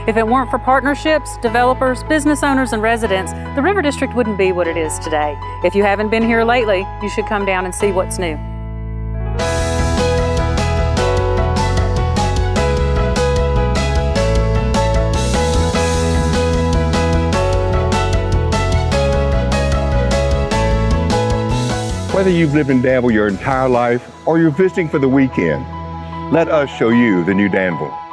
If it weren't for partnerships, developers, business owners, and residents, the River District wouldn't be what it is today. If you haven't been here lately, you should come down and see what's new. Whether you've lived in Danville your entire life or you're visiting for the weekend, let us show you the new Danville.